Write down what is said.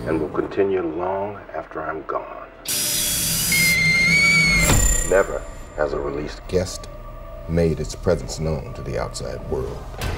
and will continue long after I'm gone. Never has a released guest made its presence known to the outside world.